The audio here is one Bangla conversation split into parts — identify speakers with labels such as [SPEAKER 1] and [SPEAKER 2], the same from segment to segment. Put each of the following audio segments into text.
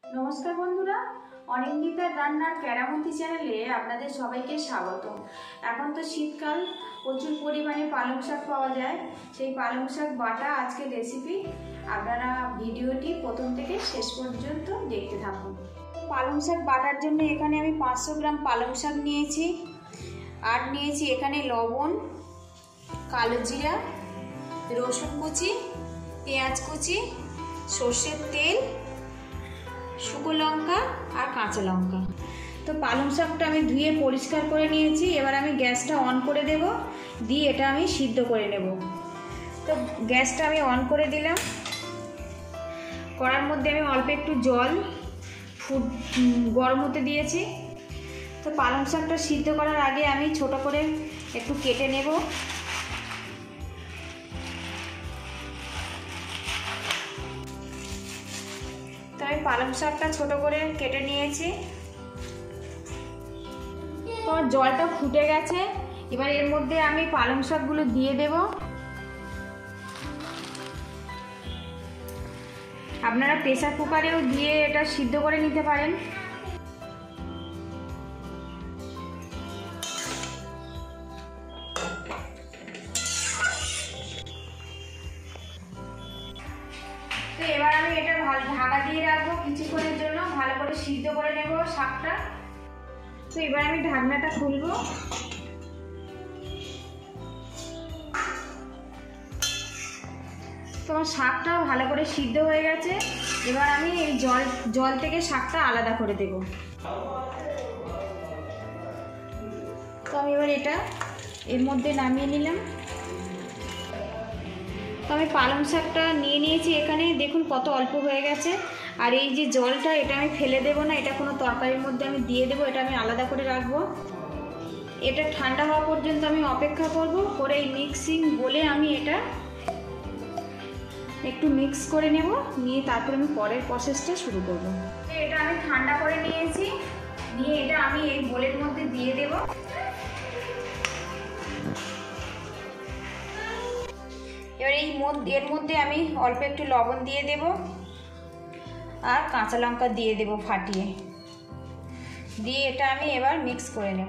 [SPEAKER 1] নমস্কার বন্ধুরা, অনিন্দিতার রান্নার কেরামতি চ্যানেলে আপনাদের সবাইকে স্বাগত। এখন তো শীতকাল, প্রচুর পরিমাণে পালং শাক পাওয়া যায়। সেই পালং শাক বাটা আজকের রেসিপি। আপনারা ভিডিওটি প্রথম থেকে শেষ পর্যন্ত দেখতে থাকুন। পালং শাক বাটার জন্য এখানে আমি 500 গ্রাম পালং শাক নিয়েছি, আর নিয়েছি এখানে লবণ, কালো জিরা, রসুন কুচি, পেঁয়াজ কুচি, সর্ষের তেল, শুকনো লঙ্কা আর কাঁচা লঙ্কা। তো পালং শাকটা আমি ধুয়ে পরিষ্কার করে নিয়েছি। এবার আমি গ্যাসটা অন করে দেব, দিয়ে এটা আমি সিদ্ধ করে নেব। তো গ্যাসটা আমি অন করে দিলাম। কড়ার মধ্যে আমি অল্প একটু জল গরম হতে দিয়েছি। তো পালং শাকটা সিদ্ধ করার আগে আমি ছোট করে একটু কেটে নেব। তো আমি পালং শাকটা ছোট করে কেটে নিয়েছি। তো জলটা ফুটে গেছে, এবার এর মধ্যে আমি পালং শাকগুলো দিয়ে দেব। আপনারা প্রেসার কুকারেও দিয়ে এটা সিদ্ধ করে নিতে পারেন। তো এবার আমি এটা ঢাকা দিয়ে রাখবো কিছুক্ষণের জন্য, ভালো করে সিদ্ধ করে নেব শাকটা। তো এবার আমি ঢাকনাটা খুলবো। তো আমার শাকটা ভালো করে সিদ্ধ হয়ে গেছে। এবার আমি এই জল থেকে শাকটা আলাদা করে দেব। তো আমি এবার এটা এর মধ্যে নামিয়ে নিলাম। তো আমি পালং শাকটা নিয়ে নিয়েছি, এখানে দেখুন কত অল্প হয়ে গেছে। আর এই যে জলটা, এটা আমি ফেলে দেবো না, এটা কোনো তরকারির মধ্যে আমি দিয়ে দেবো। এটা আমি আলাদা করে রাখবো। এটা ঠান্ডা হওয়া পর্যন্ত আমি অপেক্ষা করব। করে এই মিক্সিং বলে আমি এটা একটু মিক্স করে নেব, নিয়ে তারপর আমি পরের প্রসেসটা শুরু করব। এটা আমি ঠান্ডা করে নিয়েছি, নিয়ে এটা আমি এই বোলের মধ্যে দিয়ে দেব। এবার এর মধ্যে আমি অল্প একটু লবণ দিয়ে দেব, আর কাঁচা লঙ্কা দিয়ে দেব ফাটিয়ে, দিয়ে এটা আমি এবার মিক্স করে নেব।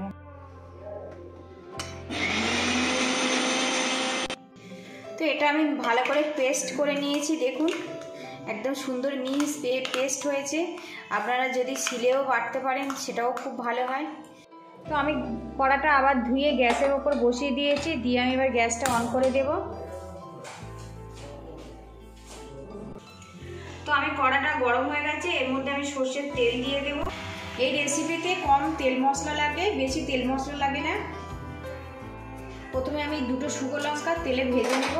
[SPEAKER 1] তো এটা আমি ভালো করে পেস্ট করে নিয়েছি, দেখুন একদম সুন্দর মিহিস পেস্ট হয়েছে। আপনারা যদি শিলেও বাটতে পারেন সেটাও খুব ভালো হয়। তো আমি কড়াটা আবার ধুয়ে গ্যাসের ওপর বসিয়ে দিয়েছি, দিয়ে আমি এবার গ্যাসটা অন করে দেব। তো আমি কড়াটা গরম হয়ে গেছে, এর মধ্যে আমি সর্ষের তেল দিয়ে দেব। এই রেসিপিতে কম তেল মশলা লাগে, বেশি তেল মশলা লাগে না। প্রথমে আমি দুটো শুকনো লঙ্কা তেলে ভেজে নেব।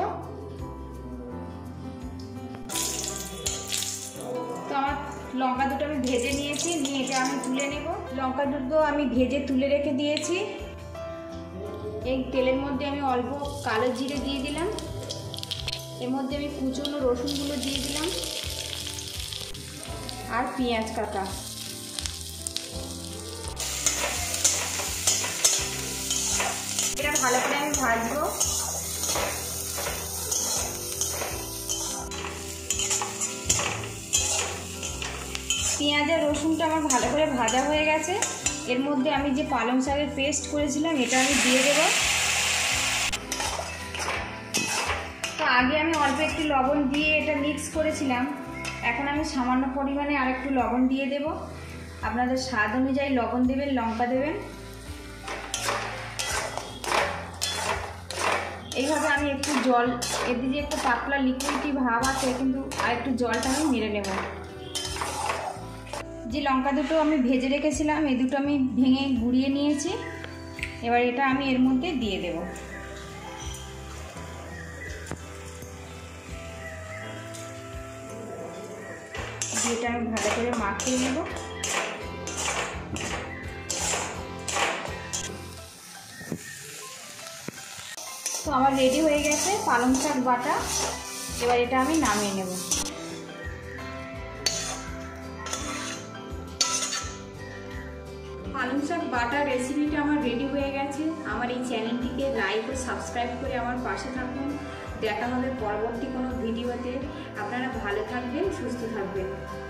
[SPEAKER 1] তো আমার লঙ্কা দুটো আমি ভেজে নিয়েছি, নিয়ে এটা আমি তুলে নেব। লঙ্কা দুটো আমি ভেজে তুলে রেখে দিয়েছি। এই তেলের মধ্যে আমি অল্প কালো জিরে দিয়ে দিলাম, এর মধ্যে আমি কুচনো রসুনগুলো দিয়ে দিলাম, আর পেঁয়াজ কাটা। এটা ভালো করে আমি ভাজবো। পেঁয়াজ আর রসুনটা আমার ভালো করে ভাজা হয়ে গেছে। এর মধ্যে আমি যে পালং শাকের পেস্ট করেছিলাম এটা আমি দিয়ে দেব। তো আগে আমি অল্প একটু লবণ দিয়ে এটা মিক্স করেছিলাম, এখন আমি সামান্য পরিমাণে আর একটু লবণ দিয়ে দেব। আপনাদের স্বাদ অনুযায়ী লবণ দেবেন, লঙ্কা দেবেন। এইভাবে আমি একটু জল, এদিকে একটু পাতলা লিকুইডি ভাব আছে, কিন্তু আর একটু জলটা আমি মেরে নেব। যে লঙ্কা দুটো আমি ভেজে রেখেছিলাম, এই দুটো আমি ভেঙে গুঁড়িয়ে নিয়েছি। এবার এটা আমি এর মধ্যে দিয়ে দেব। এটা আমি ভালো করে মাখিয়ে নেব। তো আমার রেডি হয়ে গেছে পালং শাক বাটা। এবার এটা আমি নামিয়ে নেব। পালং শাক বাটা রেসিপিটা আমার রেডি হয়ে গেছে। আমার এই চ্যানেলটিকে লাইক ও সাবস্ক্রাইব করে আমার পাশে থাকুন। দেখা হবে পরবর্তী কোনো ভিডিওতে। আপনারা ভালো থাকবেন, সুস্থ থাকবেন।